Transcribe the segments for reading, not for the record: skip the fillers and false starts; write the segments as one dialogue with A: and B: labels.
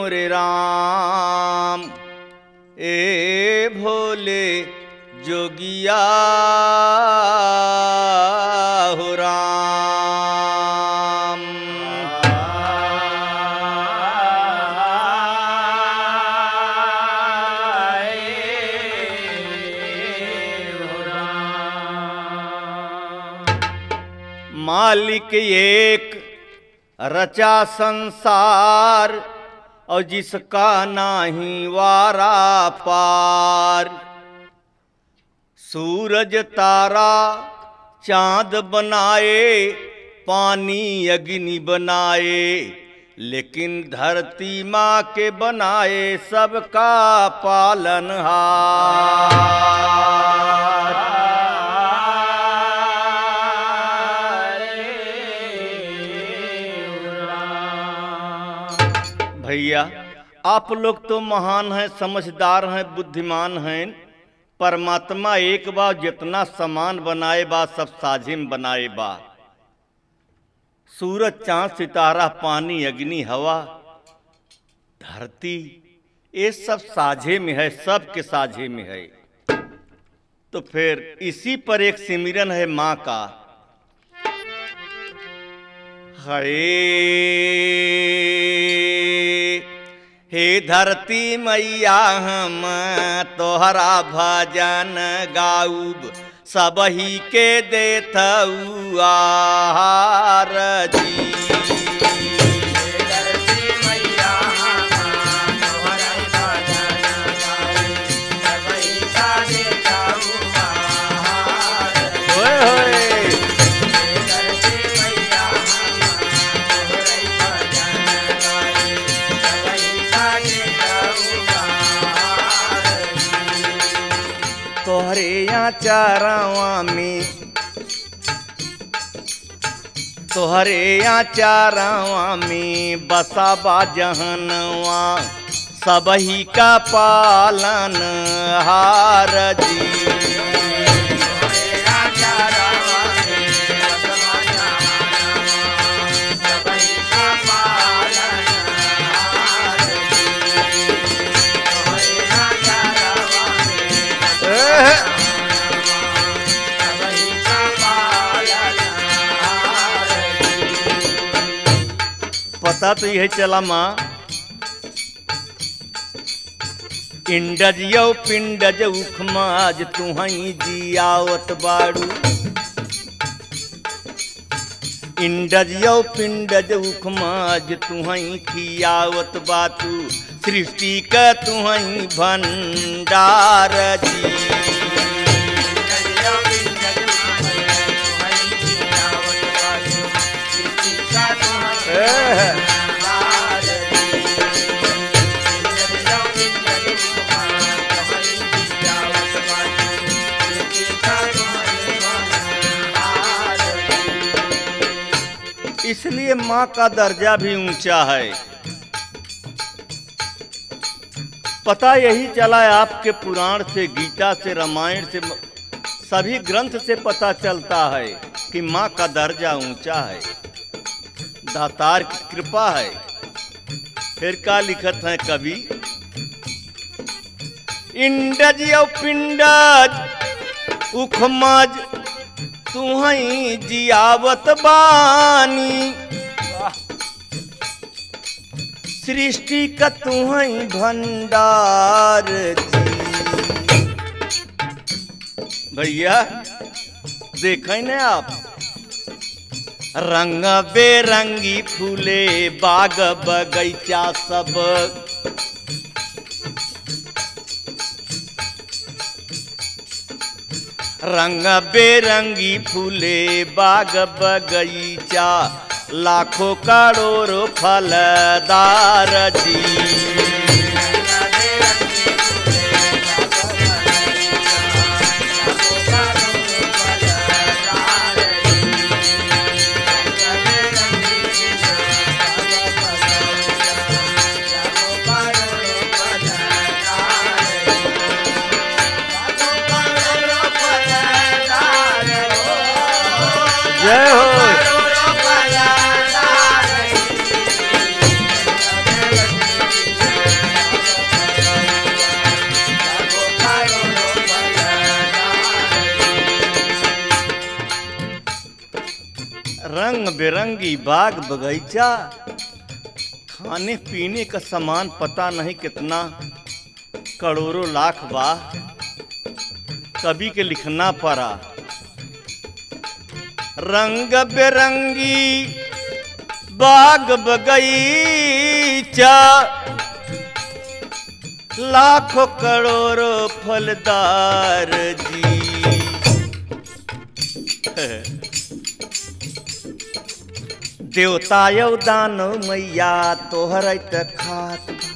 A: मोरे राम। ए भोले जोगिया हो राम। मालिक एक रचा संसार और जिसका नाही वारा पार। सूरज तारा चांद बनाए, पानी अग्नि बनाए, लेकिन धरती माँ के बनाए सबका पालनहार। भैया आप लोग तो महान हैं, समझदार हैं, बुद्धिमान हैं। परमात्मा एक बा, जितना समान बनाए बा सब साझे में बनाए बा। सूरज चांद सितारा पानी अग्नि हवा धरती ये सब साझे में है, सबके साझे में है। तो फिर इसी पर एक सिमरन है माँ का। हे धरती मैया हम तोहरा भजन गाऊब, सबही के देथऊ आहार जी। तोहरे यहाँ चारावा में, तोहरे यहाँ चारावा में बसा बा जहनवा, सबही का पालन हार जी। पता तो यही चला माँ, इंडज यौ पिंडज उखमाज तुहई जियावत बाड़ू। इंडज यौ पिंडज उखमाज तुहई खियावत बातू, सृष्टि का तुहई भंडार जी। इसलिए माँ का दर्जा भी ऊंचा है। पता यही चला है आपके पुराण से, गीता से, रामायण से, सभी ग्रंथ से पता चलता है कि माँ का दर्जा ऊंचा है, दातार की कृपा है। फिर क्या लिखत है कवि, इंडज यौ पिंडज उखमज तुहई जियावत बानी, सृष्टि का तुहई भंडार जी। भैया देखें न आप, रंग बेरंगी फूले बाग बगीचा सब, रंग बेरंगी फूले बाग बगीचा, लाखों करोड़ों फलदार जी। जय हो। बेरंगी बाग बगीचा, खाने पीने का सामान पता नहीं कितना, करोड़ों लाख वाह कवि के लिखना पड़ा। रंग बेरंगी बाग बगीचा, लाखों करोड़ों फलदार जी। देवता यौ दानो मैया तोहर त खात बा।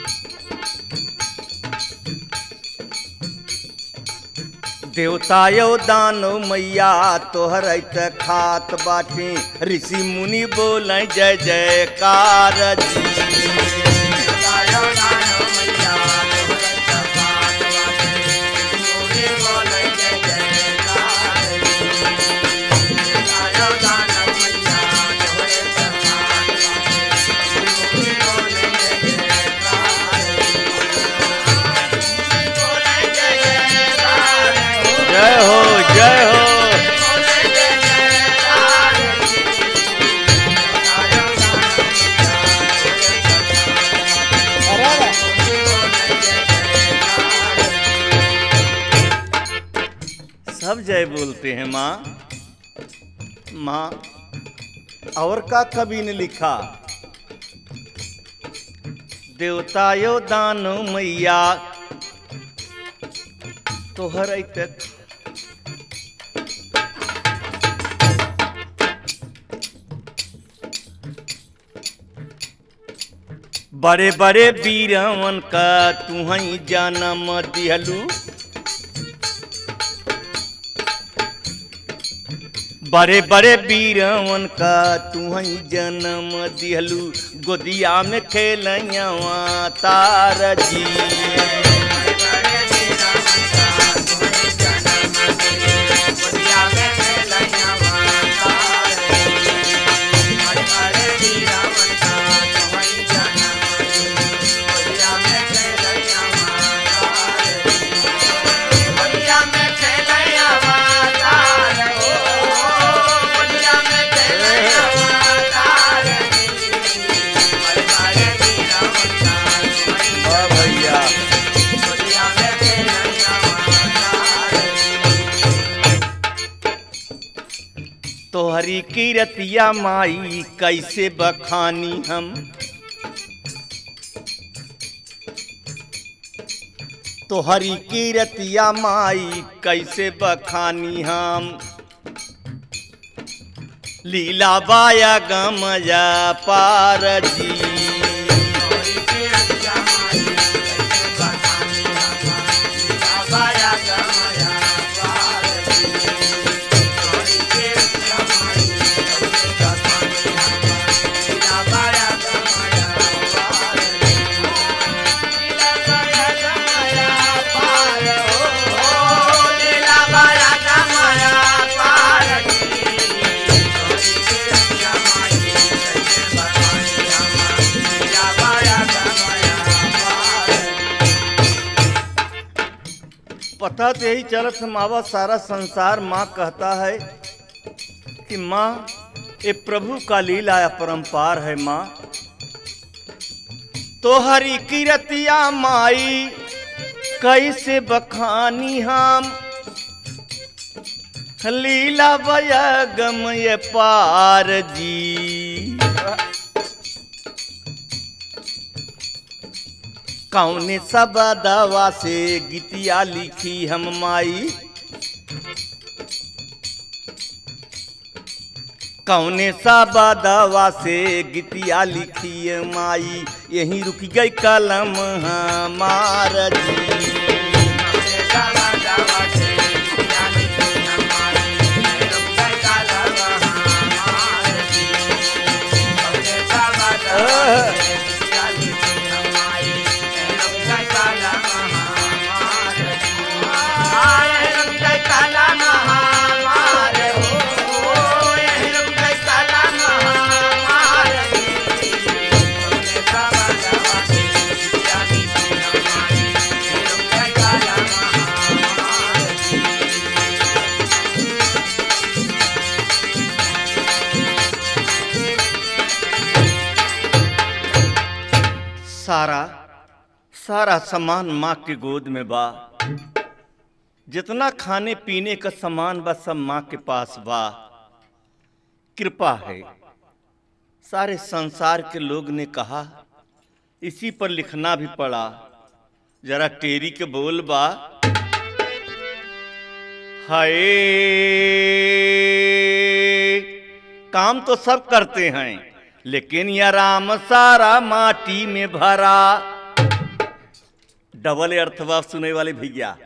A: देवता यौ दानो मैया तोहर त खात बाटे, ऋषि मुनि बोले जय जयकार जी। जय हो जय हो। सब जय बोलते हैं माँ। माँ और का कवि ने लिखा, देवता यो दानो मैया तोहर तक बड़े बड़े वीरवन का तुहई जन्म दिहलू, बड़े बड़े वीरवन का तुहई जन्म दिहलू, गोदिया में खेलैया तार जी। तोहरी कीरतिया माई कैसे बखानी हम, तोहरी कीरतिया माई कैसे बखानी हम, लीला बाया गमया पार जी। पता तो यही चलत मावा सारा संसार माँ कहता है कि माँ ये प्रभु का लीला अपरंपार है माँ। तोहरी कीरतिया माई कैसे बखानी हम, लीला बया गम ये पार जी। कौने सब दवा से गीतिया लिखी हम माई, कौने सब दवा से गीतिया लिखी माई, यहीं रुक गई कलम हमार जी। सारा सामान माँ के गोद में बा। जितना खाने पीने का सामान बा सब माँ के पास बा। कृपा है। सारे संसार के लोग ने कहा, इसी पर लिखना भी पड़ा। जरा टेरी के बोल बा। हाय, काम तो सब करते हैं लेकिन यह राम सारा माटी में भरा। डबल अर्थवा सुने वाले भैया,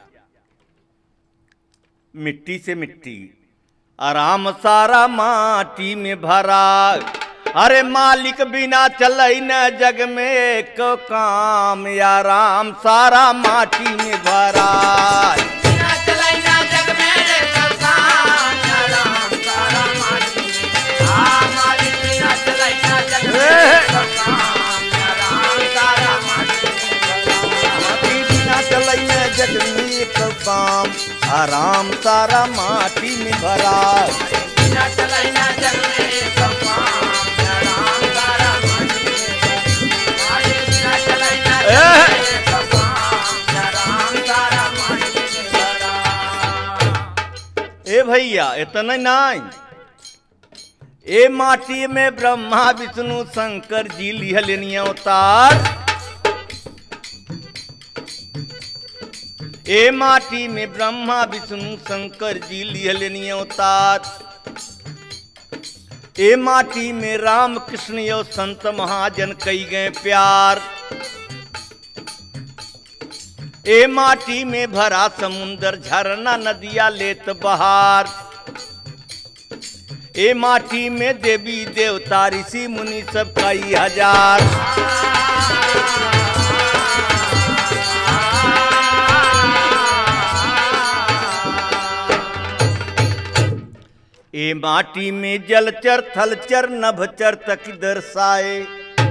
A: मिट्टी से मिट्टी, आराम सारा माटी में भरा। अरे मालिक बिना चलई न जग में को काम, या राम सारा माटी में भरा।
B: बिना चलई न जग में को काम, या राम सारा माटी में भरा। मालिक बिना चलई न जग में को काम, या राम सारा माटी में भरा।
A: बिना चलई न जग में को काम, आराम सारा माटी में भरा।
B: बिना चलई न जग में को काम,
A: ए भैया इतना नहीं, ए माटी में ब्रह्मा विष्णु शंकर जी लिहलेनी अवतार। ए माटी में ब्रह्मा विष्णु शंकर जी लिहलेनी अवतार। ए माटी में राम कृष्ण यो संत महाजन कई गए प्यार। ए माटी में भरा समुंदर झरना नदिया लेत बहार। ए माटी में देवी देवता ऋषि मुनि सब कई हजार। ए माटी में जलचर थलचर नभचर तक दर्शाए।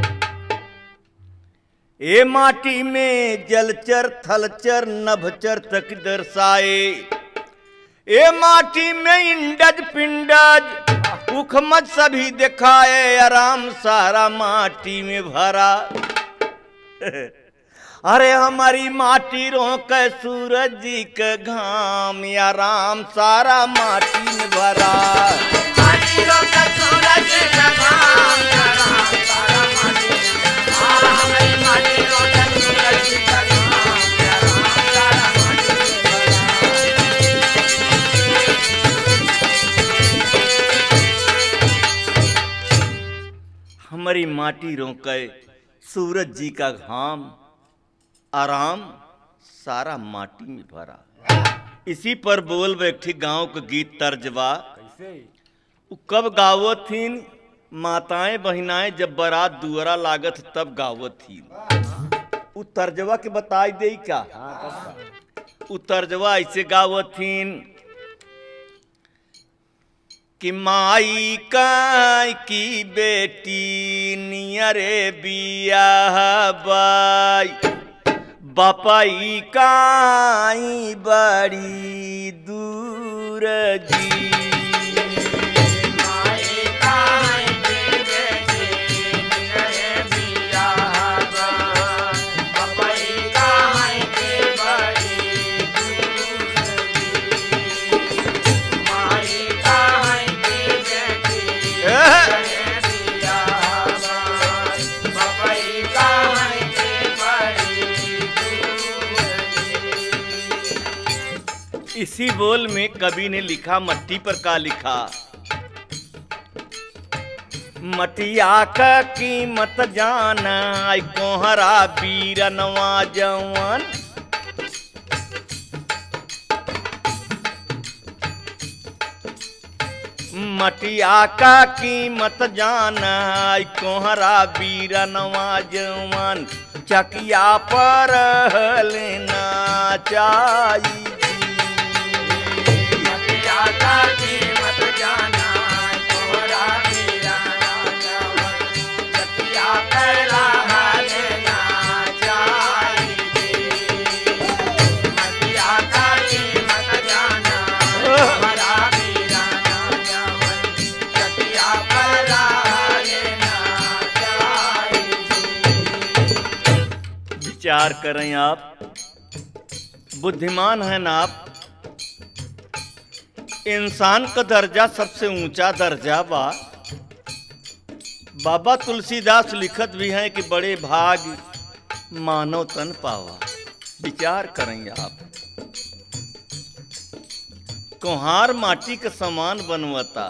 A: ए माटी में जलचर थलचर नभचर तक दर्शाए। ए माटी में इंडज पिंडज उखमज सभी दिखाए। आराम सारा माटी में भरा। अरे हमारी माटी रोक सूरज जी के घाम, या राम सारा माटी में भरा।
B: माटी रोक सूरज जी के घाम, या राम सारा माटी में भरा। हमारी माटी रोक सूरज जी के घाम, या राम सारा माटी में भरा।
A: हमारी माटी रोके सूरज जी का घाम, आराम सारा माटी में भरा। इसी पर बोल बैठी गांव के गीत तर्जवा। कब गावत थीन माताएं बहिनाएं, जब बारात दुआरा लागत तब गावत थीन। उ तर्जवा के बताई दे क्या? उ तर्जवा ऐसे गावत थीन कि माई काई की बेटी नियरे बियाह बाई, बापाई काई बड़ी दूर जी।
B: माई काई की बेटी नियरे बियाह बाई, बापाई काई की बड़ी दूर जी। माई काई की बेटी नियरे बियाह बाई, बापाई काई की बड़ी दूर जी।
A: इसी बोल में कवि ने लिखा, मट्टी पर का लिखा? मटिया का कीमत जाना आई कोहरा बीरनवा जवन। मटिया का कीमत जाना आई कोहरा बीरनवा जवन। चकिया पर लेना चाहिए।
B: मटिया का कीमत जाना कोहरा बीरनवा जवन। चकिया पर लेना चाहिए। मटिया का कीमत जाना कोहरा बीरनवा जवन। चकिया पर लेना चाहिए।
A: विचार करें आप, बुद्धिमान हैं ना आप। इंसान का दर्जा सबसे ऊंचा दर्जा बा। बाबा तुलसीदास लिखत भी हैं कि बड़े भाग मानव तन पावा। विचार करेंगे आप, कुम्हार माटी का सामान बनवता,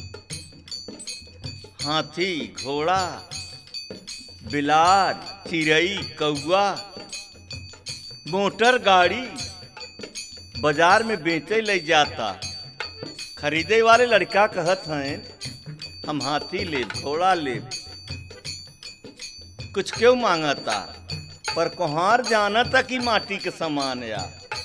A: हाथी, घोड़ा, बिलार, चिड़ई, कौआ, मोटर गाड़ी बाजार में बेचे ले जाता। खरीदे वाले लड़का कहत हैं हम हाथी ले, घोड़ा ले, कुछ क्यों मांगता, पर कुम्हार जानता कि माटी के समान या।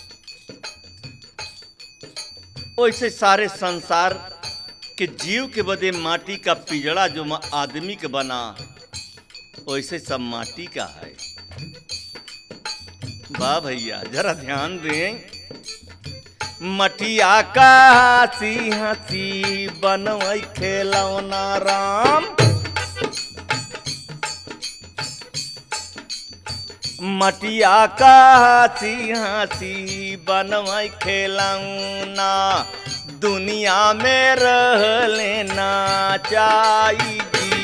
A: वैसे सारे संसार के जीव के बदे माटी का पिजड़ा जो आदमी के बना, वैसे सब माटी का है। वाह भैया, जरा ध्यान दें। मटिया का हंसी हंसी बनवै खेलौना राम, मटिया का हंसी हंसी बनवै खेलौना, दुनिया में रह लेना चाहिए।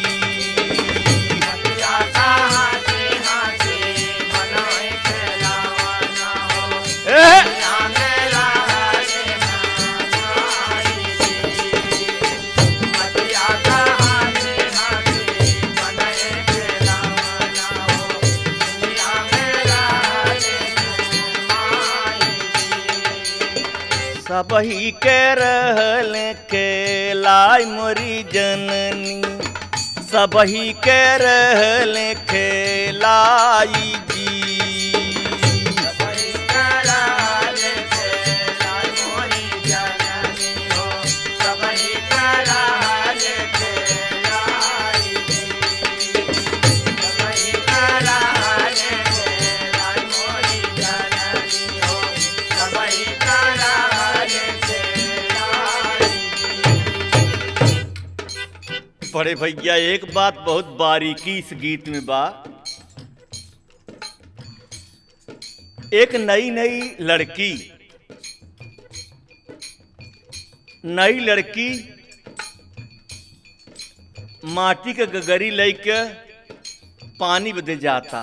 B: मटिया का हंसी हंसी बनवै खेलौना हो, दुनिया में रह लेना चाहिए। मटिया का हंसी हंसी बनवै खेलौना हो, दुनिया में रह लेना चाहिए।
A: सबही के रहल के लाई मोरी जननी, सबही के रहल के लाई जी।
B: सबही कराल खेलाई मोरी जननी हो, सबही कराल खेलाई जी। सबही कराल खेलाई मोरी जननी हो, सबही कराल खेलाई जी।
A: बड़े भैया, एक बात बहुत बारीकी इस गीत में बा। एक नई लड़की माटी के गगरी लेके पानी बदे जाता।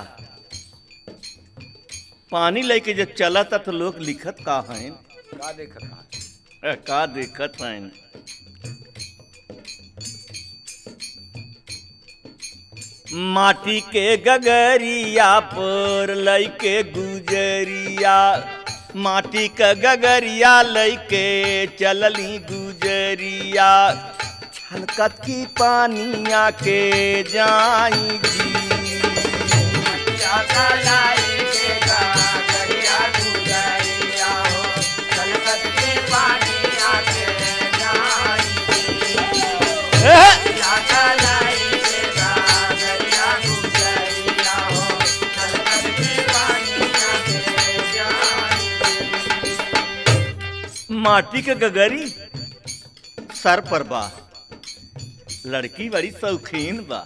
A: पानी लेके जब चलता तो लोग लिखत का हैं,
B: का देखत
A: का देखत हैं। माटी के गगरिया पर लइके गुजरिया, माटी का गगरिया लइके चलली गुजरिया, छलकत की पानिया के जाई जी।
B: मटिया का लाई के गगरिया गुजरिया हो, छलकत के पानिया के जाई जी। मटिया का लाई के गगरिया गुजरिया हो, छलकत के पानिया के जाई जी।
A: माटी के गगरी सर पर बा, लड़की बड़ी शौकीन बा,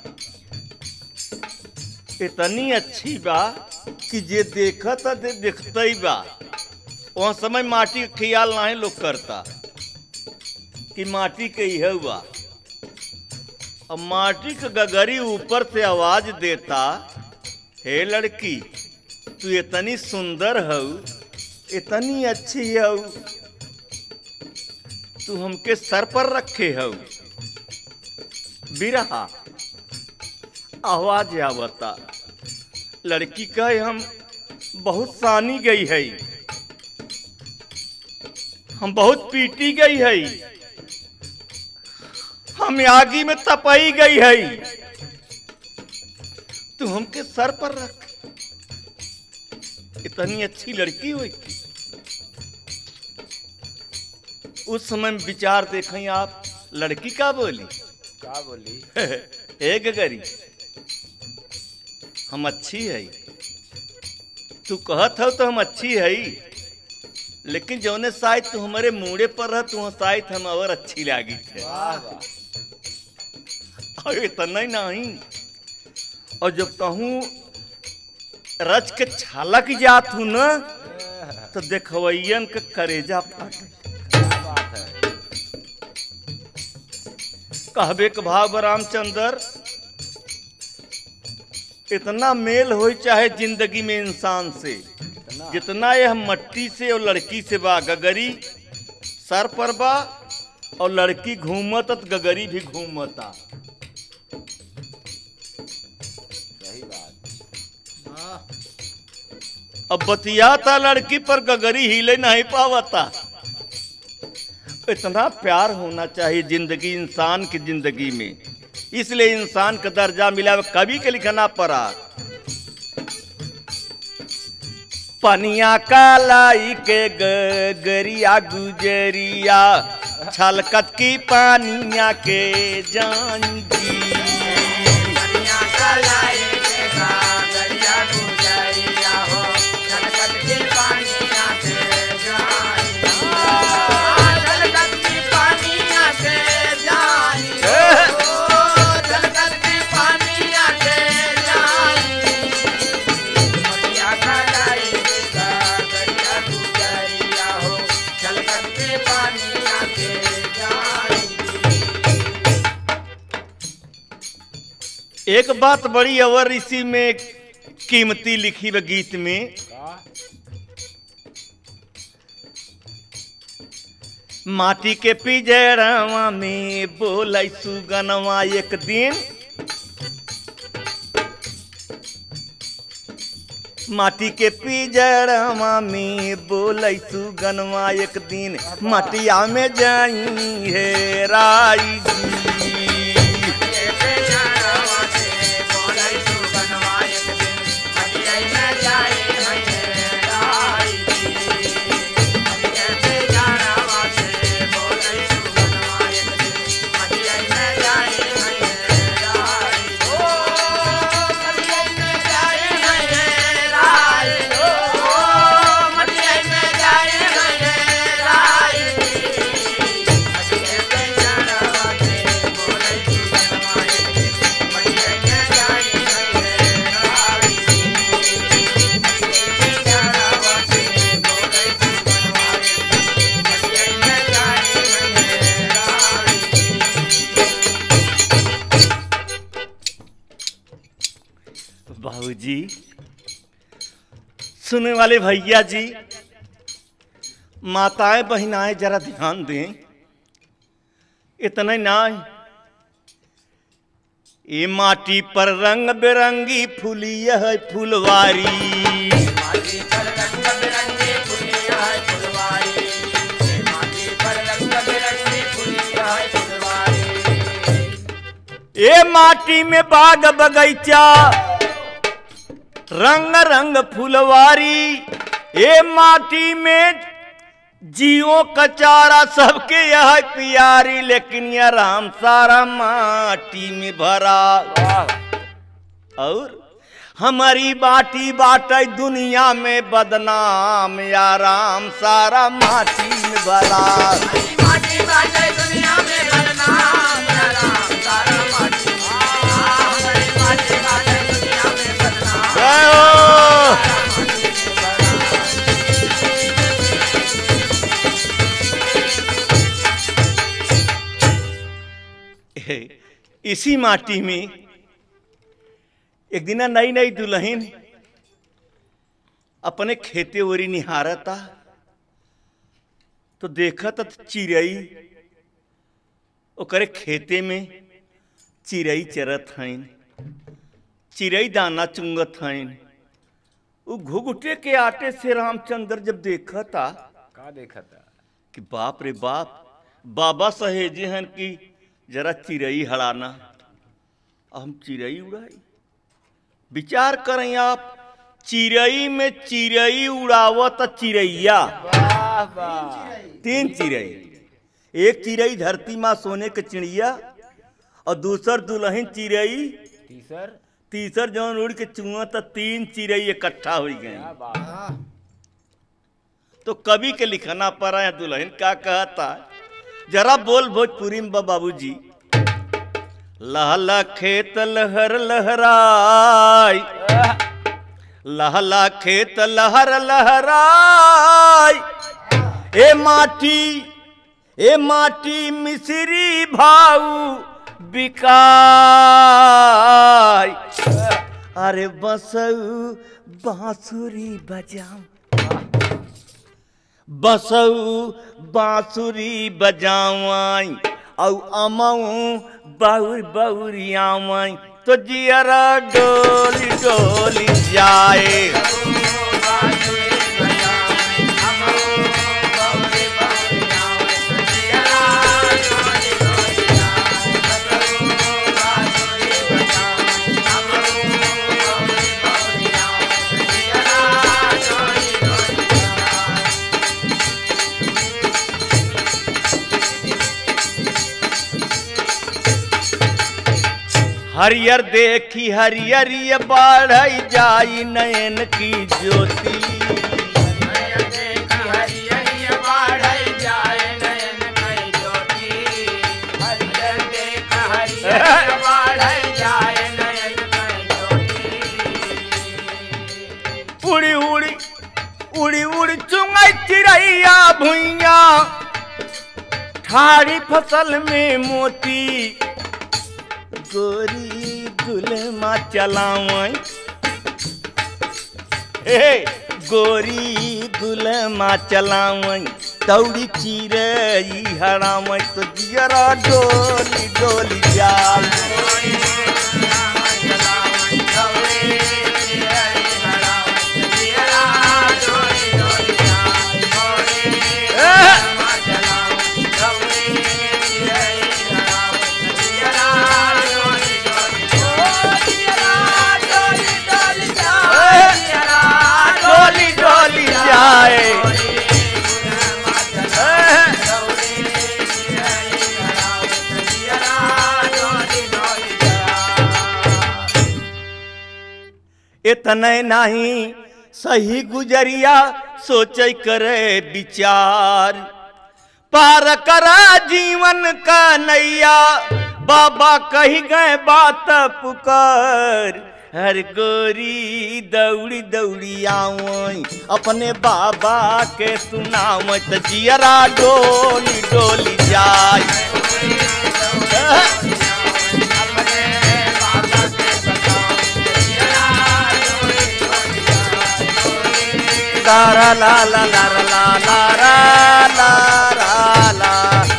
A: इतनी अच्छी बा कि जे देखत देखते ही बा। वहाँ समय माटी के ख्याल नहीं लोग करता कि माटी के ही हुआ। अब माटी के गगरी ऊपर से आवाज देता, हे लड़की तू इतनी सुंदर हो, इतनी अच्छी हो, तू हमके सर पर रखे हो। बिरहा आवाज आवता, लड़की कहे हम बहुत सानी गई है, हम बहुत पीटी गई है, हम आगी में तपई गई है, तू हमके सर पर रख। इतनी अच्छी लड़की हुई। उस समय में विचार देखें आप, लड़की का बोली,
B: का बोली?
A: हे गगरी हम अच्छी है, तू कहत हो तो हम अच्छी है, लेकिन जौने शायद तू हमारे मुड़े पर रह, तू शायद हम और अच्छी लागी थे।
B: वाह वाह।
A: और इतना ही नहीं, और जब कहूँ रच के छलक जात हूँ न तो देखवैयन के करेजा फाटे।
B: बात है।
A: कहबे के भाव रामचंद्र, इतना मेल हो चाहे जिंदगी में इंसान से जितना यह मट्टी से और लड़की से बा। गगरी सर पर बा और लड़की घूमत तो गगरी भी घूमता।
B: सही बात।
A: अब बतियाता लड़की पर गगरी हिले नहीं पावता। इतना प्यार होना चाहिए जिंदगी इंसान की जिंदगी में, इसलिए इंसान का दर्जा मिला। कवि के लिखना पड़ा, पनिया कालाई के गगरिया गुजरिया छलकत की पानिया के जानी। एक बात बड़ी अवर इसी में कीमती लिखी व गीत में, माटी के पिजड़वा में बोलै सुगनवा एक दिन, माटी के पिजड़वा में बोलै सुगनवा एक दिन, मटिया में जाई है राई जी। बाबूजी, सुनने वाले भैया जी, माताएं बहनाएं जरा ध्यान दें। इतना ना, ये माटी पर रंग बिरंगी फुलिया है फुलवारी,
B: माटी पर रंग बिरंगी फुलिया है फुलवारी, माटी पर रंग बिरंगी फुलिया है फुलवारी।
A: ये माटी में बाग बगीचा रंग रंग फुलवारी, ये माटी में जीवों का चारा सबके यह प्यारी, लेकिन यह राम सारा माटी में भरा। और हमारी बाटी बाटे दुनिया में बदनाम, या राम सारा माटी में भरा।
B: माटी बाटे दुनिया में बदनाम, या राम सारा माटी में भरा। माटी बाटे दुनिया में बदनाम,
A: जय हो। इसी माटी में एक दिन नई नई दुल्हन अपने खेते ओरी निहारता तो देखा तो चिड़ई ओकरे खेते में चिड़ई चरत हईन, चिड़ई दाना चुंगत हईन। वो घुघुटे के आटे से रामचंद्र जब देखा था
B: का देखा था
A: कि बाप रे बाप, बाबा सहेजे हैं कि जरा चिड़ई हड़ाना, हम चिड़ई उड़ाई। विचार करें आप, चिड़ई में चिड़ई उड़ावत चिड़ैया,
B: वाह वाह।
A: 3 चिड़ई, एक चिड़ई धरती माँ सोने के चिड़िया और दूसर दुल्हन चिड़ई, तीसर जौन उड़ के चुआ तो 3 चिड़ई इकट्ठा हो गए। तो कवि के लिखना पड़ा है दुल्हन क्या कहता, जरा बोल भोजपुरी में बाबूजी। लहला खेत लहर लहराई, लहला खेत लहर लहराय, ए माटी मिश्री भाऊ बिकाय। अरे बसऊ बांसुरी बजाऊं, बसऊ बांसुरी बजावाई, औ अमऊ बहुर बहुरियावाई, तो जियरा डोली डोली जाए। हरियर देखी हरियरिय बाढ़ जाई नयन की ज्योति,
B: हरियर देखी हरियरिय बाढ़ जाए नयन की ज्योति, हरियर देख हरियरिय बाढ़ जाए नयन की ज्योति।
A: उड़ी उड़ी उड़ी उड़ी चुंगई चिड़ैया भुइया, ठाड़ी फसल में मोती, गोरी गुलमा चलावई, गोरी गुलमा चलावई, दौड़ी चिरई हरावई, तो जियरा डोली डोली जाए। इतने नहीं सही गुजरिया सोचे करे विचार, पार करा जीवन का नैया, बाबा कही गए बात पुकार। हर गोरी दौड़ी दौड़ी आवई, अपने बाबा के सुनावई, तो जियरा डोली डोली जाए। ला ला ला ला ला ला ला ला ला।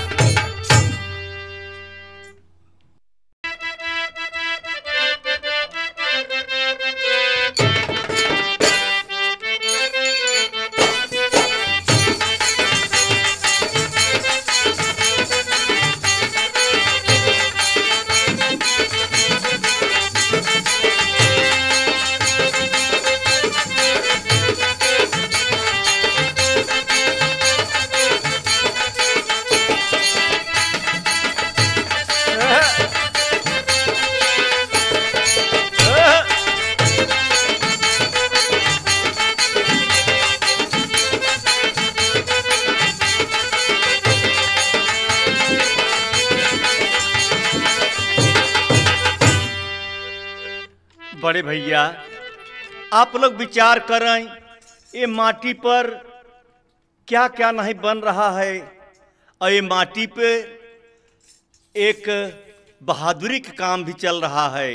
A: बड़े भैया आप लोग विचार करें, ये माटी पर क्या क्या नहीं बन रहा है, और ये माटी पे एक बहादुरी का काम भी चल रहा है।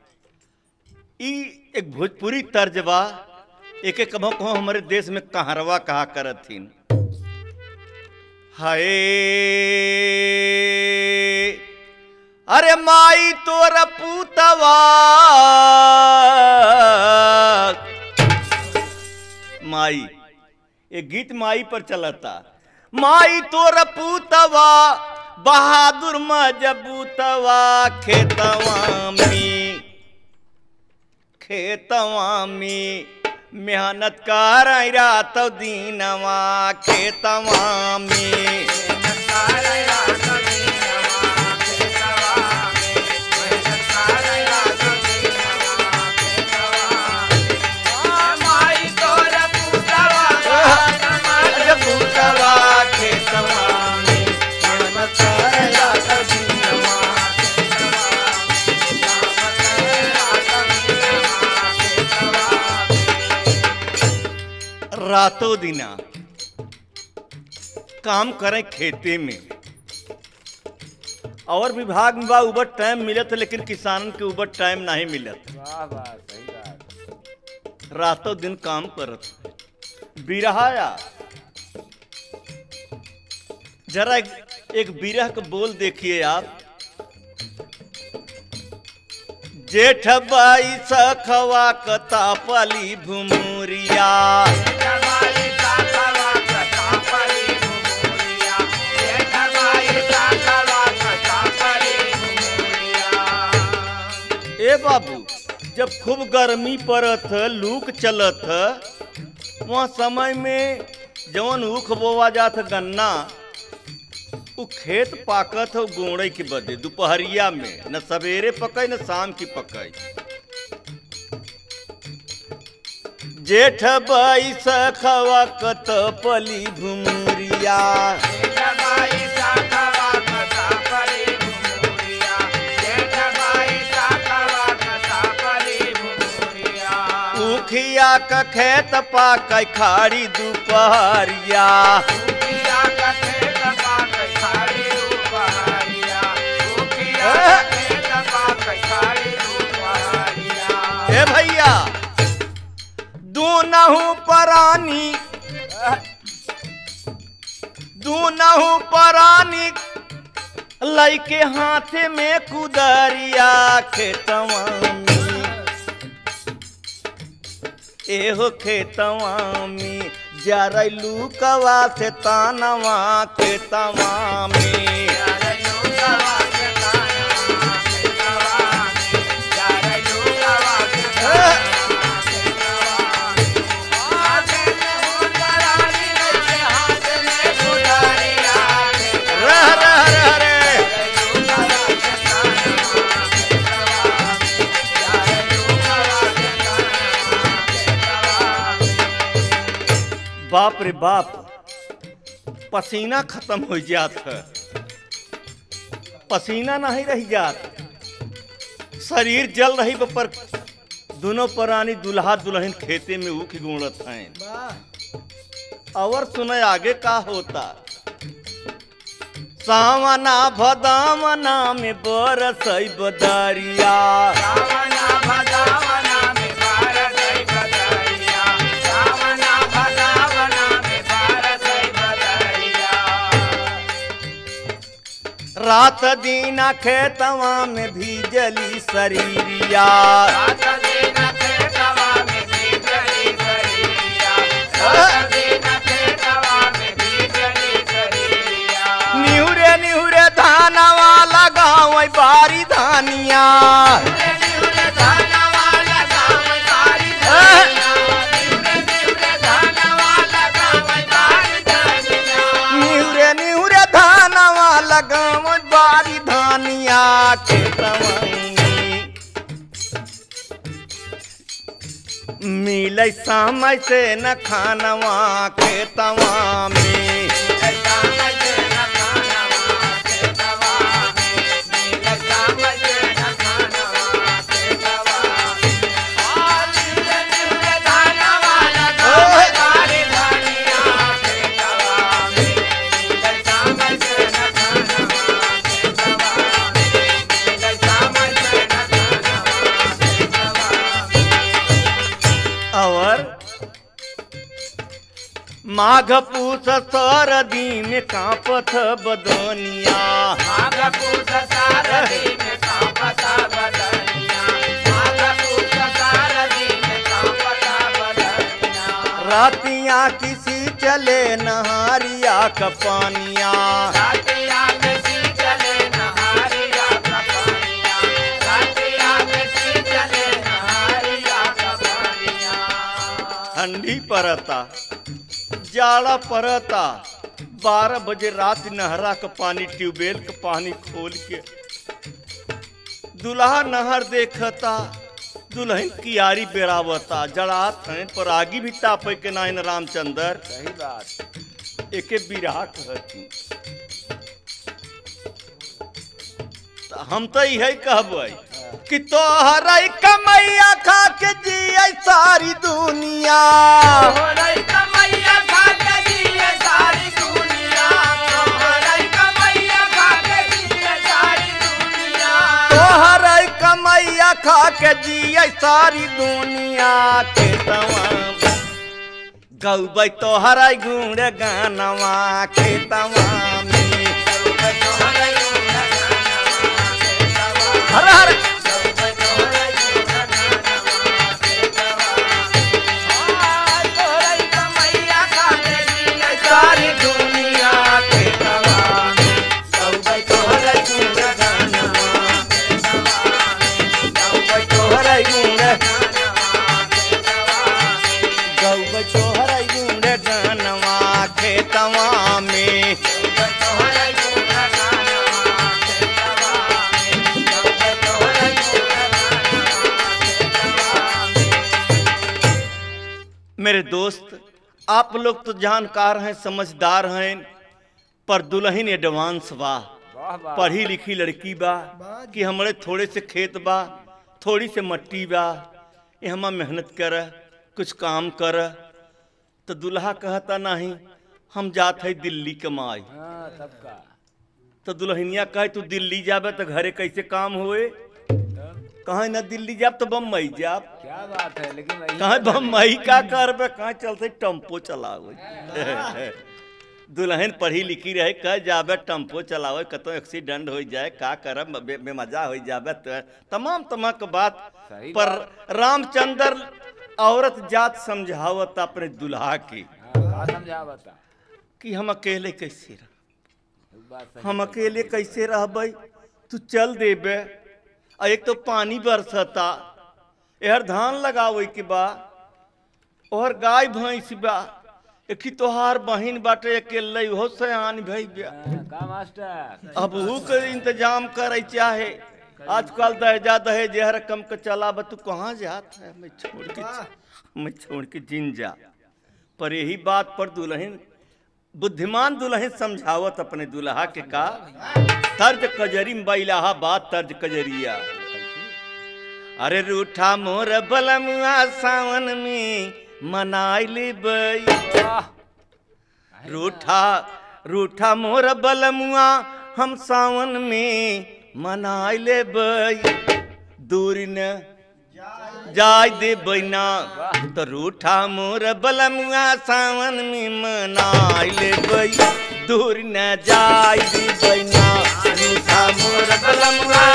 A: एक भोजपुरी तर्जबा, एक एक कहो कहो हमारे देश में कहरवा कहा करत थीन। हाय अरे माई तोर पूतवा, माई एक गीत माई पर चलता। माई तोर पूतवा बहादुर मजबूतवा, खेतवा में मेहनत कर रात दीनवा, खेतवा में रातों दिना काम करें खेते में, और विभाग में बा उबर टाइम मिलत है, लेकिन किसानन के उबर टाइम नहीं मिलत।
B: वाह वाह सही बात।
A: रातों दिन काम करत बिरहाया। जरा एक बिरह का बोल देखिए आप। जेठ बाई सखवा कता पली भुमुरिया, ए बाबू जब खूब गर्मी पड़त लूक चलत वहाँ समय में जवन ऊख बोवा जात गन्ना उ खेत पाकत हो गोड़े के बदे दोपहरिया में, न सवेरे पकाई न शाम की पकाई। जेठ बाई सखवा कत पली भुमुरिया, उखिया का खेत पाकई खाड़ी दोपहरिया, ए भैया दूनहु परानी लइके हाथे में कुदरिया खेतवा में, एहो खेतवा में जरैलू कवा से तानवा खेतवा में। बाप रे बाप, पसीना खत्म हो जात है, पसीना नहीं रह जात, शरीर जल रही पर दोनों प्राणी दुल्हा दुल्हन खेते में ऊख गुणत हैं। और सुने आगे का होता। सावना भदावना में बरसई बदरिया, रात दीना खेतवा में भीजली शरीरिया, निहुरे निहुरे धानवा लगाव बारी धानिया, निहुरे निहुरे धानवा लगाव बारी धानिया खेतवा में। मिलै समय से न खानवा खेतवा में, माघ पूस सरदी में कांपत बदनिया, रातियां किसी चले नहारिया का पानिया, ठंडी पड़ता जाड़ा पड़ता। 12 बजे रात नहरा का पानी ट्यूबवेल का पानी खोल के दुल्हा नहर देखता, दुल्हन कियारी बेरावता, जड़ात हैं पर आगी भी तापे के नाइन रामचंद्र।
B: सही बात।
A: एके बिरहा कहती। हम तो यही कहबै कि तोहरा कमैया खा के जियै सारी दुनिया,
B: तोहरा कमैया
A: के जिये सारी दुनिया के तमाम गौबै तोहर गुण गानवा के तमाम हर हर सारी दुनिया के तमाम गौबै तोहर गुण गानवा गौबै तोहर गुण गौबै तोहर गुण गानवा के तमाम मेरे दोस्त आप लोग तो जानकार हैं समझदार हैं पर दुल्हन एडवांस बा पढ़ी लिखी लड़की बा कि हमारे थोड़े से खेत बा थोड़ी से मट्टी बा ये हम मेहनत कर कुछ काम कर तो दुल्हा कहता नहीं हम जात है दिल्ली कमाई तो दुल्हनिया कहे तू दिल्ली जाबे तो घरे कैसे काम हुए कहाँ ना दिल्ली जाब तो बम्बई जाब
B: क्या बात है लेकिन
A: कहाँ बम्बई का करबे कहाँ चलते टेम्पो चलावे दुल्हन पढ़ी लिखी रहे कह जाबे टेम्पो चलावे कतो एक्सीडेंट हो जाए का करब बेमजा हो जाबे तो तमाम के बात पर रामचंद्र औरत जात समझावत अपने दुल्हा की
B: समझावता
A: कि हम अकेले कैसे रह हम अकेले कैसे रहबे तू चल देबे एक तो पानी बरसता यार धान लगावे के बा और गाय भैंस बा एक तोहार बहिन बाटे अकेले हो सयान भई बा
B: का मास्टर
A: अब वो के इंतजाम करे चाहे आजकल दहेजा दहेज हर कम के चला बा तू कहाँ जात है मैं छोड़ के जिन जा पर यही बात पर दुल्हन बुद्धिमान दुल्हन समझावत अपने दुल्हा के का तर्ज कजरी बैलाहा बात तर्ज कजरिया अरे रूठा मोर बलमुआ सावन में मनाई ले रूठा मोर बलमुआ हम सावन में मनाई ले दूर न जाय दे बैना तो रूठा मोर बलमुआ सावन में मनाई ले दूर न जाय दे बैना रूठा मोर बलमुआ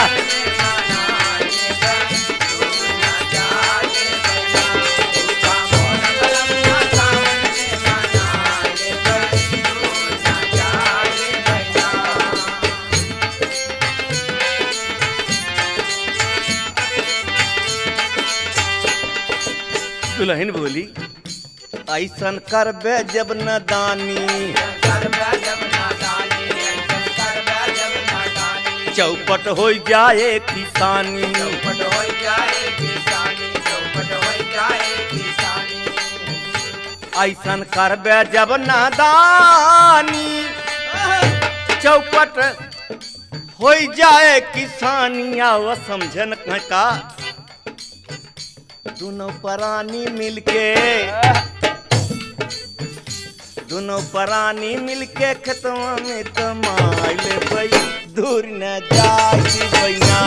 A: दुल्हन बोली ऐसन करबे जब न दानी चौपट हो जाए किसानी ऐसन करबे जब न दानी चौपट हो जाए किसानी आव समझन का दोनों प्राणी मिलके खेतवा में कमाई ले भाई दूर न जाए भैया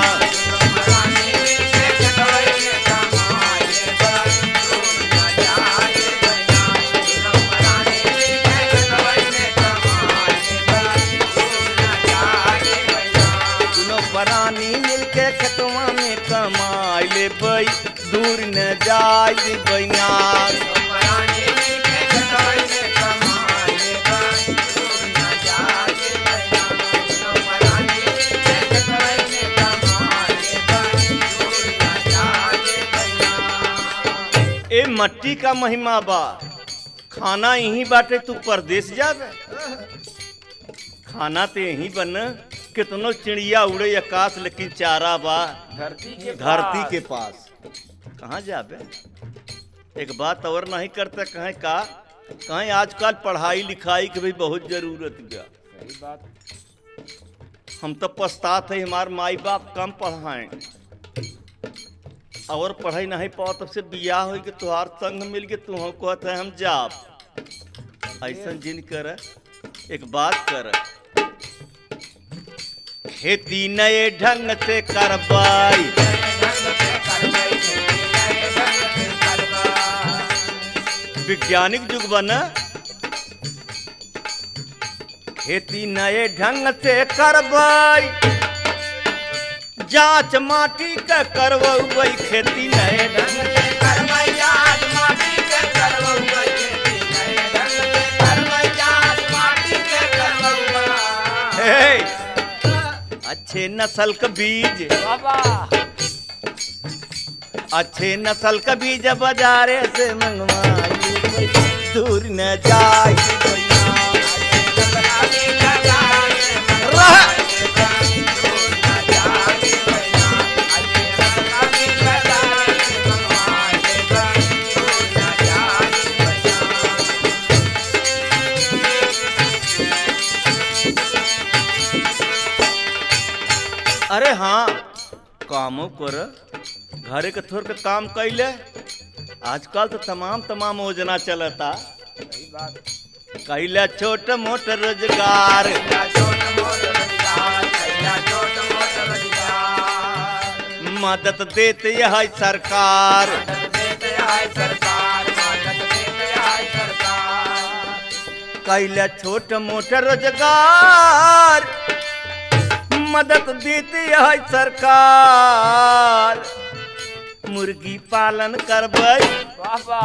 A: दोनों प्राणी मिलके खेतवा में कमाई ले भाई दूर न जाए बैना ए मट्टी का महिमा बा खाना यहीं बाटे तू परदेश जाबे खाना तो यहीं बन कितनो चिड़िया उड़े आकाश लेकिन चारा बा धरती के पास कहाँ जाबे एक बात और नहीं करते कहें का कहें आजकल पढ़ाई लिखाई की भी बहुत जरूरत बा
B: सही बात
A: हम तो पछतात है हमारे माई बाप कम पढ़ाएं और पढ़ाई नहीं पाओ तब से बियाह हो के तुहार संग मिल के तू कहते हैं हम जाब ऐसा जिन कर एक बात कर खेती नए ढंग से करवाई वैज्ञानिक युग बना, खेती नए ढंग से करबई, जांच माटी के करबई, खेती नए ढंग से
B: करवई जात माटी के करवई खेती नए ढंग से करवई जात माटी के करवई।
A: हे, अच्छे नस्ल का बीज,
B: बाबा
A: अच्छे नस्ल का बीज बाजारे से मंगवाई, दूर न जाए अरे हाँ, कामों कर घरे के थोड़ के काम कैले। आजकल तो तमाम योजना चलता,
B: सही बात।
A: कैले छोट मोट रोजगार,
B: छोट मोट रोजगार, छोट मोट रोजगार,
A: मदद देते है सरकार,
B: मदद देते है सरकार, मदद देते है सरकार।
A: कैले छोट मोट रोजगार, मदद देती है सरकार, मुर्गी पालन करबई,
B: बाबा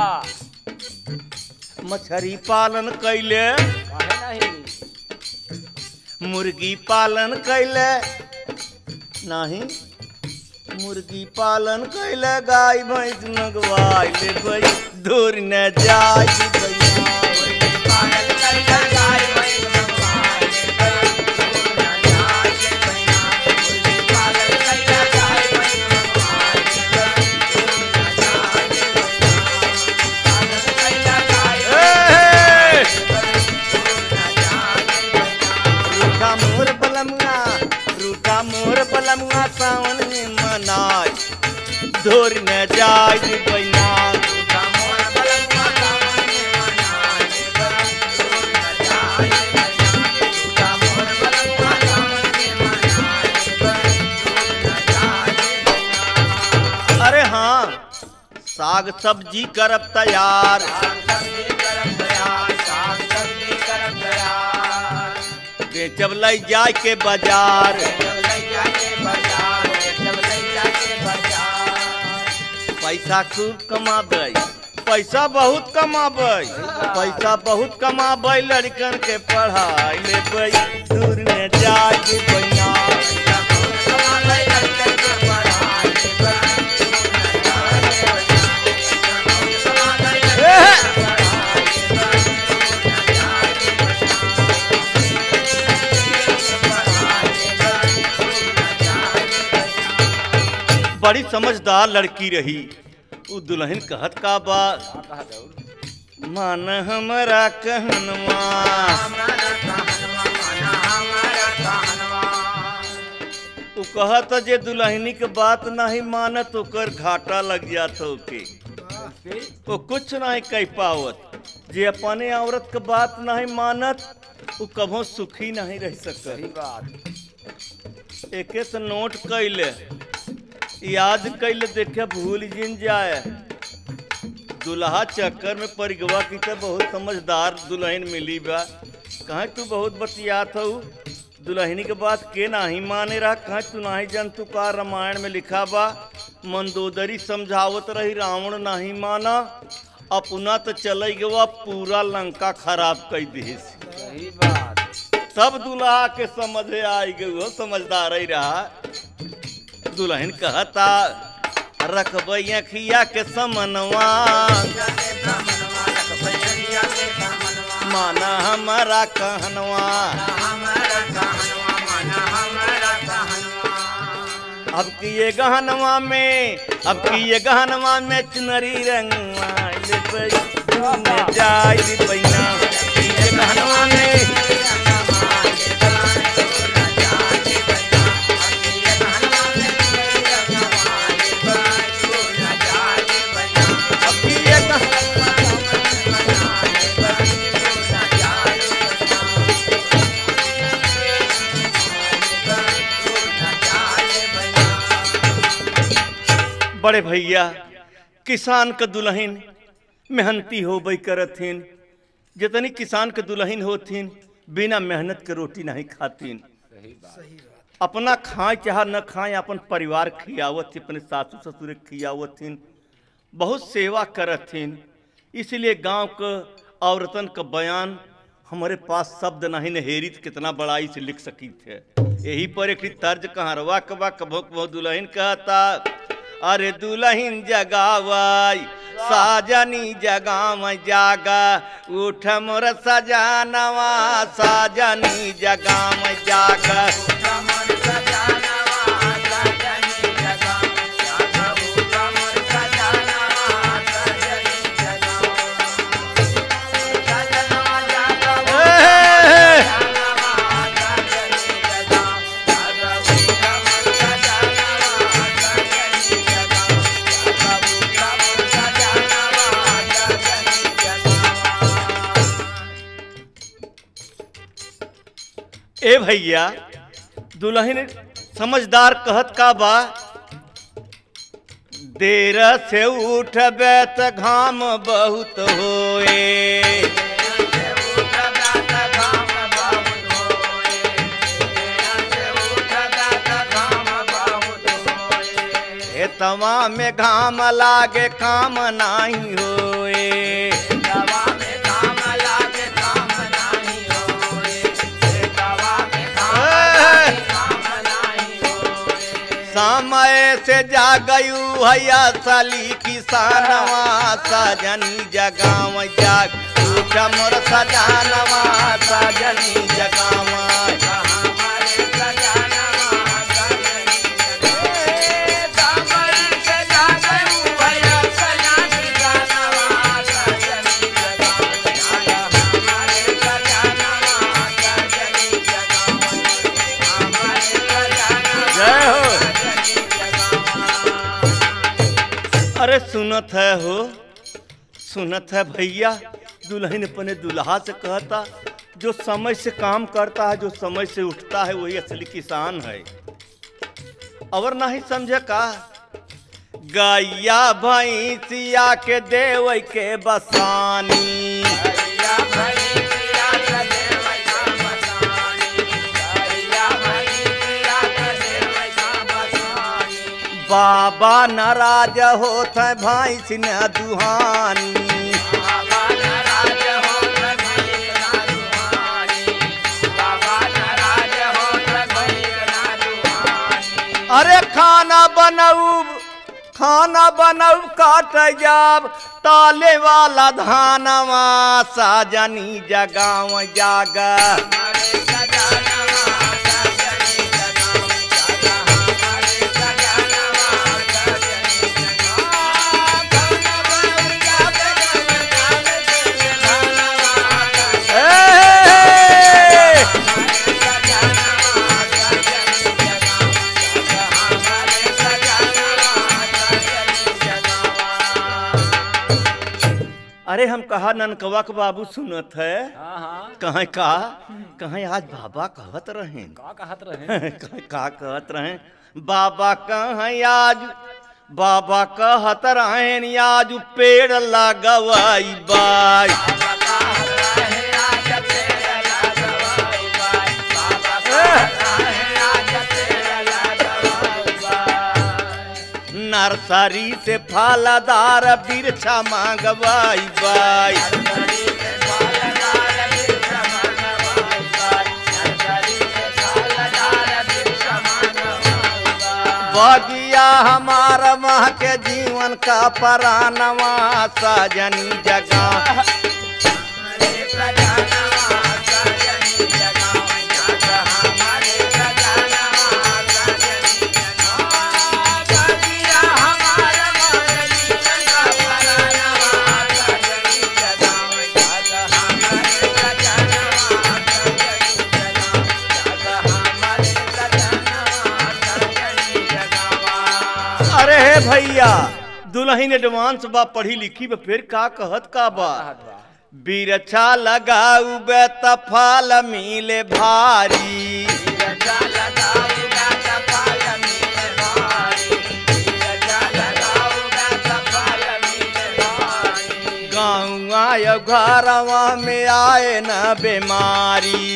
A: मछली पालन कैले,
B: काहे नहीं
A: मुर्गी पालन कैले नहीं, मुर्गी पालन कैले, गाय भैंस मंगवाई लेबै, दूर न जाय
B: पालन करके गाय भैंस मंगवाई लेबै, दूर न जाय भैया। मुर्गी पालन करके गाय भैंस मंगवाई लेबै, दूर न जाय भैया। पालन करके गाय भैंस मंगवाई लेबै, दूर न जाय भैया।
A: रूठा मोर बलमुआ, रूठा मोर बलमुआ, सावन में मनाई, दूर न जाय बैना,
B: रूठा मोर बलमुआ सावन में मनाई लेबै, दूर न जाय भैया। रूठा मोर बलमुआ सावन में मनाई लेबै, दूर न जाय भैया।
A: अरे हाँ, साग सब्जी करब तैयार,
B: साग सब्जी करब तैयार, साग सब्जी करब तैयार।
A: बेचब लई जाय के बाजार,
B: जब ले जाके बाजार, जब ले जाके बाजार।
A: पैसा खूब कमाबै, पैसा बहुत कमाबै, पैसा बहुत कमाबै, लड़कन के पढ़ाई लेबै, दूर न जाय बैना,
B: पैसा बहुत कमाबै, लड़कन के पढ़ाई लेबै, दूर न जाय भैया। पैसा बहुत कमाबै, लड़कन के पढ़ाई लेबै, दूर न जाय भैया। पढ़ाई लेबै, दूर न जाय भैया।
A: बड़ी समझदार लड़की रही। उ दुल्हन कहत का बात, मान हमरा कहनवा,
B: हमारा कहनवा माना, हमारा कहनवा।
A: उ कहत जे दुल्हनी के बात नहीं मानत, ओकर घाटा लग जात ओके, वो कुछ नहीं कह पावत। जे अपने औरत के बात नहीं मानत, उ कभो सुखी नहीं रह सकत।
B: सही बात।
A: एके से नोट कैले, याद कैले, देखे भूल जिन जाए। दुल्हा चक्कर में पड़ गवा की तो बहुत समझदार दुल्हन मिली बा। कहाँ तू बहुत बतियात हो, दुल्हनी के बात के नहीं माने रहा, कहाँ तू नहीं जान तू का रामायण में लिखा बा, मंदोदरी समझावत रही, रावण नहीं माना, अपना तो चल गवा, पूरा लंका खराब कर दी।
B: सही बात।
A: तब दुल्हा के समझ आई गई, वो समझदार ही रहा। दुल्हन कहता रखबै अखिया के समनवा,
B: जाके ब्राह्मणवा रखबै अखिया के समनवा।
A: माना हमारा कहनवा,
B: हमारा कहनवा माना, हमारा कहनवा।
A: अब की ये गहनवा में, अब की ये गहनवा में चुनरी रंगवा लेबै, दूर न जाय बैना, ये गहनवा में बड़े भैया किसान का दुल्हन मेहनती होबई करथिन। जितनी किसान के दुल्हन होथिन बिना मेहनत के रोटी नहीं खातीन। अपना खाए चाहे न खाए, अपन परिवार खियावत थी, अपने सासू ससुर खियावथिन, बहुत सेवा करथिन। इसलिए गांव के औरतन का बयान हमारे पास शब्द नहीं नहेरी तो कितना बड़ाई से लिख सकी थे। यही पर एक तर्ज कहारवा कबा कभो कभो दुल्हन कहता, अरे दुल्हन जगावाई साजनी जगाम जागा, उठ मोर सजानवा साजनी जगाम जागा। ए भैया दुल्हन समझदार कहत का बा, देर से उठबे त घाम बहुत होए, हे तवा में घाम लागे काम नहीं होए, समय से जागयू भैया साली किसानवा साजनी जगाव जाग, उठ मोर सजानवा साजनी जगाव। अरे सुनत है हो, सुनत है भैया, दुल्हन अपने दुल्हा से कहता, जो समय से काम करता है, जो समय से उठता है, वही असली किसान है। और नहीं समझे का, गैया भैंसिया के देव के बसानी, बाबा नाराज होत है भैंस न दुहानी, अरे खाना बनाऊ काट जाब, ताले वाला धानवा साजनी जगाव जागा। अरे हम कहा ननकवा के बाबू सुनत है, कहाँ कहाँ आज बाबा कहत रहे, का कहत रहे, बाबा कहाँ आज बाबा कहत रहे आज पेड़ लगवाई बाई, नर्सरी से फलदार बिरछा मांगवाई बाई, बगिया हमारा माँ के जीवन का परानवा साजनी जगा। अरे हे भैया दुल्हन एडवांस बा, पढ़ी लिखी बा, फिर का कहत का बा, बिरछा लगाऊ बे त फल मिले भारी, यो घरवा में आए न बीमारी।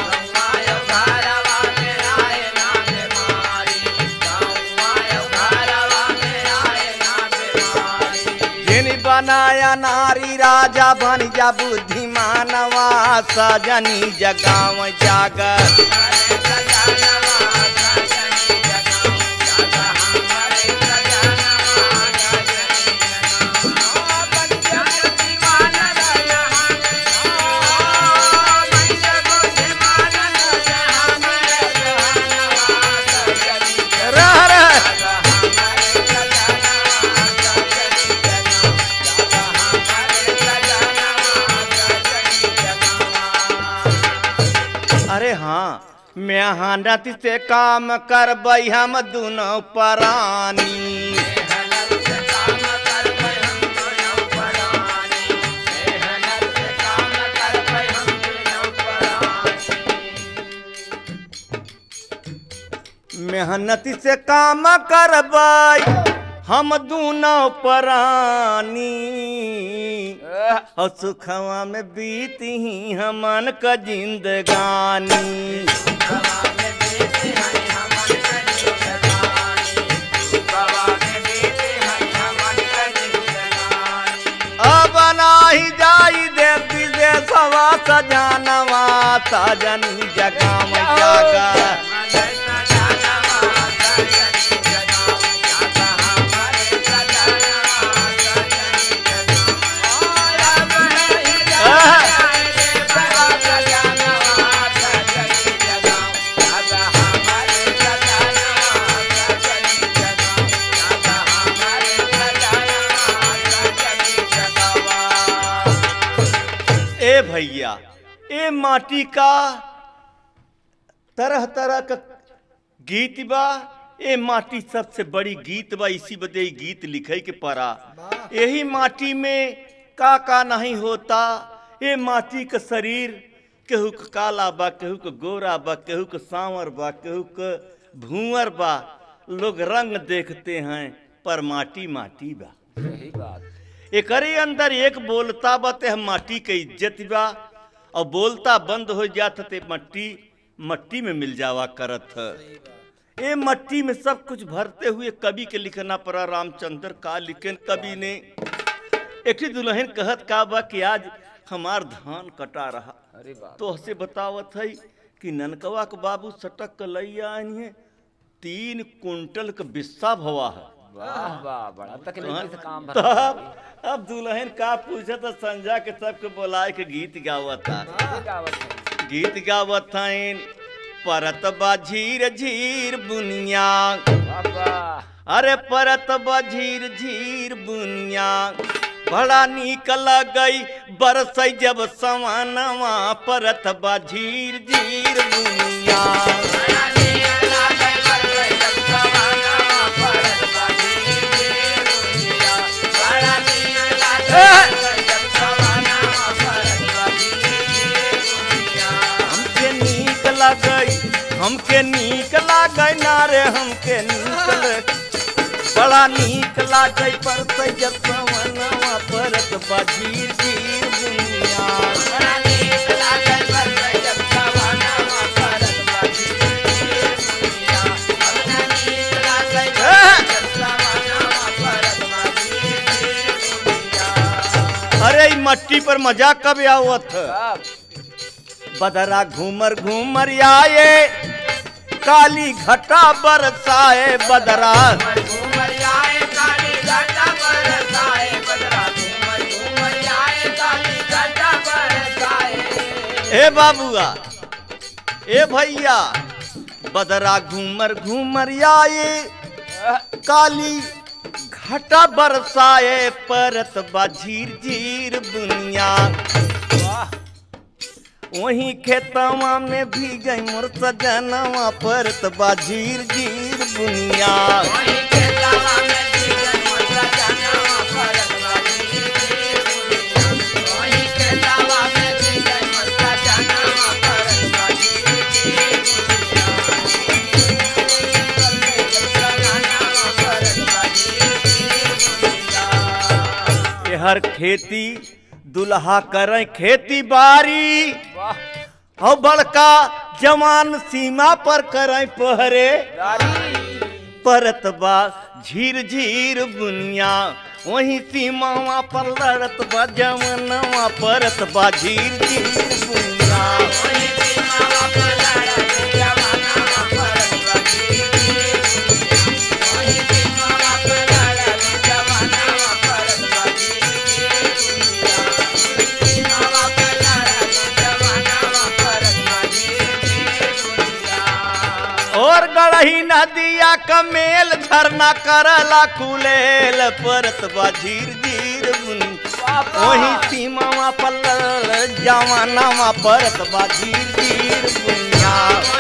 A: जिन बनाया नारी राजा बन जा बुद्धिमानवा सजनी जगाव जागर। अरे हाँ मेहनत से काम करबै हम दोनों प्राणी। मेहनत से काम करबै हम दोनों प्राणी। और सुखवा में बीती हमन का जिंदगानी। अब नाही जाई दे विदेशवा सजनवा सजनी जगाव जागा। ए भैया ए माटी का तरह तरह का गीत बा। ए माटी सबसे बड़ी गीत बा, इसी बदे गीत लिखे के पड़ा। यही माटी में का नहीं होता। ए माटी का शरीर केहू का काला बा, केहू का गोरा बा, केहू का सांवर बा, केहू का भूअर बा। लोग रंग देखते हैं पर माटी माटी बा।
B: यही बात
A: एकरे अंदर एक बोलता बा ते माटी के इज्जत बा, और बोलता बंद हो जाता ते मट्टी में मिल जावा करत है। ये मट्टी में सब कुछ भरते हुए कवि के लिखना पड़ा। रामचंद्र का लिखन कवि ने एक दुल्हन कहत का बा कि आज हमार धान कटा रहा।
B: अरे बाप
A: तो हसे बतावत है कि ननकवा के बाबू सटक के लैया है 3 कुंटल का बिस्सा भवा है।
B: वाह वाह बड़ा तकलीफ से काम
A: तब अब दुल्हन का पूछा तो संजा के सबके बोलाए के गीत गावत था। गीत गावत था परत बा झीर झीर बुनिया। अरे परत बा झीर झीर बुनिया बड़ा नीक लगई बरसई जब सवानवा। परत बा झीर झीर बुनिया। हमके नीक लागै ना रे हमके नीक बड़ा नीक लागै परसै जब सवनवा। परत बा झीर झीर बुनिया। बड़ा नीक लागै परसै जब सवनवा। परत बा झीर झीर बुनिया। बड़ा नीक लागै जब सवनवा। परत बा झीर झीर बुनिया। अरे मट्टी पर मजा कब आवत? बदरा घूमर घूमर आए काली घटा बरसाए। बदरा घूमर आए काली घटा बरसाए। बदरा घूमर घूमर आए काली घटा बरसाए। ए बाबुआ ए भैया बदरा घूमर घूमर आए काली घटा बरसाए। परत बा झीर झीर बुनिया। वहीं खेतवा में भी गई मोर सजनवा। परत बा झीर झीर बुनिया। वहीं खेतवा में भी गई मोर सजनवा। परत बा झीर झीर बुनिया। वहीं खेतवा में भी गई मोर सजनवा। परत बा झीर झीर बुनिया। हर खेती दुल्हा करें खेती बारी और बड़का जवान सीमा पर करें पहरे परत बा झीर झीर बुनिया वही सीमावा पर लड़त बा जवनवा परत बा झीर झीर बुनिया और गढ़ही नदिया कमेल झरना करला कुलेल परत बा झीर झीर बुनी वही सीमावा पर जवानावा परत बा झीर झीर बुनिया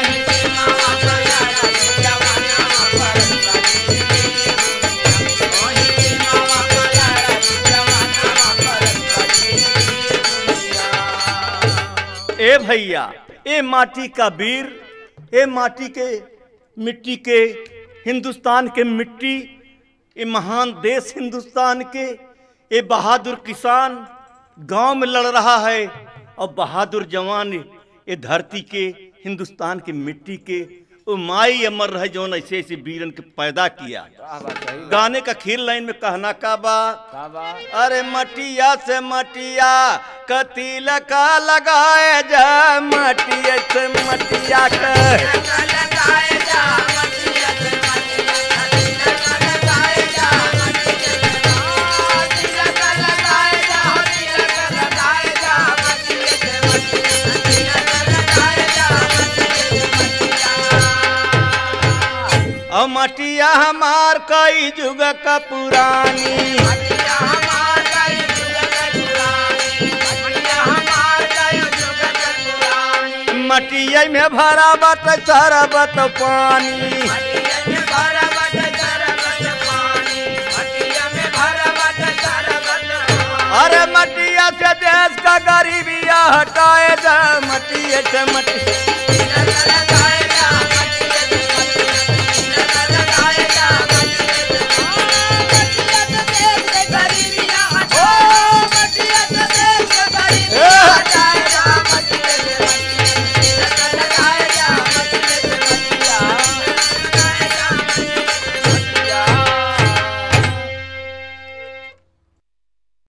A: ए भैया ए माटी का वीर ए माटी के मिट्टी के हिंदुस्तान के मिट्टी ये महान देश हिंदुस्तान के ये बहादुर किसान गांव में लड़ रहा है और बहादुर जवान ये धरती के हिंदुस्तान की मिट्टी के वो माई अमर रहे जो ऐसे ऐसे वीरन के पैदा किया। गाने का खीर लाइन में कहना का बा अरे मटिया से मटिया कतील का लगाए जा मटिया से मटिया और मटिया हमार कई जुग का पुरानी मटिया में भरा बत सारा बत पानी अरे मटिया से देश का गरीबिया हटाए जा मटिया से मटिया